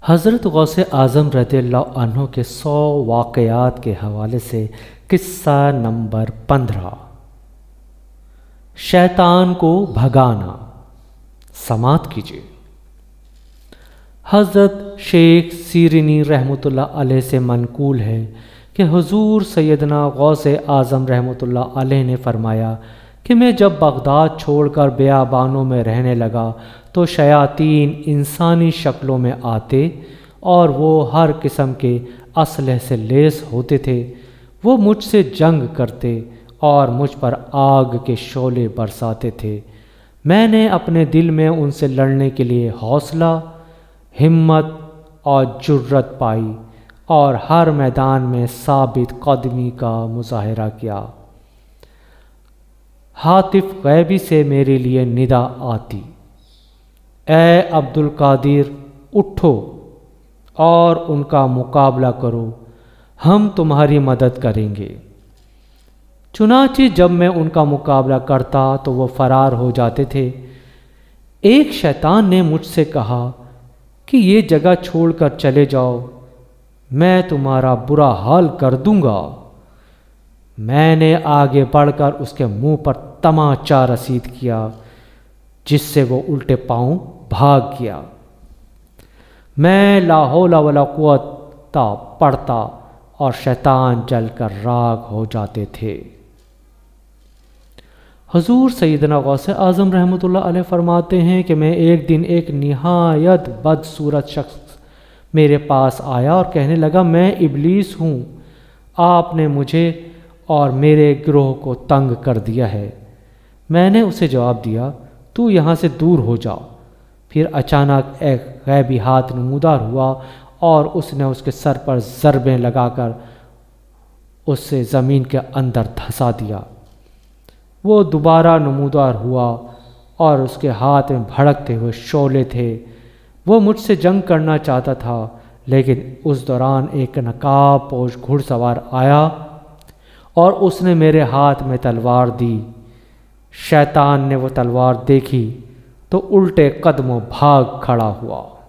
حضرت غوث اعظم رضی اللہ عنہ کے 100 واقعات کے حوالے سے قصہ نمبر 15، شیطان کو بھگانا۔ سماعت کیجیے۔ حضرت شیخ سیرینی رحمۃ اللہ علیہ سے منقول ہے کہ حضور سیدنا غوث اعظم رحمۃ اللہ علیہ نے فرمایا کہ میں جب بغداد چھوڑ کر بیابانوں میں رہنے لگا تو شیاطین انسانی شکلوں میں آتے اور وہ ہر قسم کے اسلحے سے لیس ہوتے تھے۔ وہ مجھ سے جنگ کرتے اور مجھ پر آگ کے شعلے برساتے تھے۔ میں نے اپنے دل میں ان سے لڑنے کے لیے حوصلہ، ہمت اور جرأت پائی اور ہر میدان میں ثابت قدمی کا مظاہرہ کیا۔ ہاتف غیبی سے میرے لیے ندا آتی، اے عبد القادر اٹھو اور ان کا مقابلہ کرو، ہم تمہاری مدد کریں گے۔ چنانچہ جب میں ان کا مقابلہ کرتا تو وہ فرار ہو جاتے تھے۔ ایک شیطان نے مجھ سے کہا کہ یہ جگہ چھوڑ کر چلے جاؤ، میں تمہارا برا حال کر دوں گا۔ میں نے آگے بڑھ کر اس کے منہ پر تمانچہ رسید کیا، جس سے وہ الٹے پاؤں بھاگ گیا۔ میں لا حول ولا قوت پڑھتا اور شیطان جل کر راکھ ہو جاتے تھے۔ حضور سیدنا غوث اعظم رحمۃ اللہ علیہ فرماتے ہیں کہ میں ایک دن ایک نہایت بدصورت شخص میرے پاس آیا اور کہنے لگا، میں ابلیس ہوں، آپ نے مجھے اور میرے گروہ کو تنگ کر دیا ہے۔ میں نے اسے جواب دیا، تو یہاں سے دور ہو جا۔ پھر اچانک ایک غیبی ہاتھ نمودار ہوا اور اس نے اس کے سر پر ضربیں لگا کر اس سے زمین کے اندر دھسا دیا۔ وہ دوبارہ نمودار ہوا اور اس کے ہاتھ میں بھڑکتے ہوئے شعلے تھے۔ وہ مجھ سے جنگ کرنا چاہتا تھا، لیکن اس دوران ایک نقاب پوش گھڑ سوار آیا اور اس نے میرے ہاتھ میں تلوار دی۔ شیطان نے وہ تلوار دیکھی تو الٹے قدموں بھاگ کھڑا ہوا۔